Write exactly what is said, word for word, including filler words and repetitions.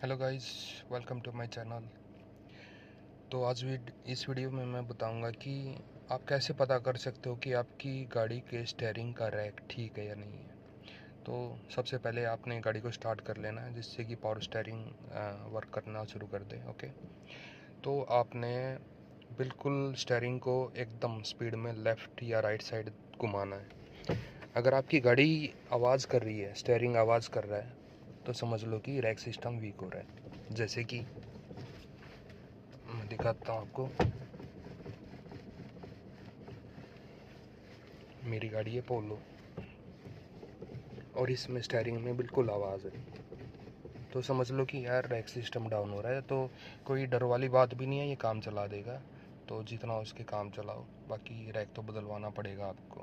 Hello guys, welcome to my channel. तो आज weed इस वीडियो में मैं बताऊंगा कि आप कैसे पता कर सकते हो कि आपकी गाड़ी के स्टीयरिंग का रैक ठीक है या नहीं है। तो सबसे पहले आपने गाड़ी को स्टार्ट कर लेना है जिससे कि पावर स्टीयरिंग वर्क करना शुरू कर दे। ओके, तो आपने बिल्कुल स्टीयरिंग को एकदम स्पीड में लेफ़्ट या राइट साइड घुमाना है। अगर आपकी गाड़ी आवाज़ कर रही है, स्टीयरिंग आवाज़ कर रहा है, तो समझ लो कि रैक सिस्टम वीक हो रहा है। जैसे कि मैं दिखाता हूँ आपको, मेरी गाड़ी है पोलो और इसमें स्टीयरिंग में बिल्कुल आवाज़ है, तो समझ लो कि यार रैक सिस्टम डाउन हो रहा है। तो कोई डर वाली बात भी नहीं है, ये काम चला देगा। तो जितना उसके काम चलाओ, बाकी रैक तो बदलवाना पड़ेगा आपको।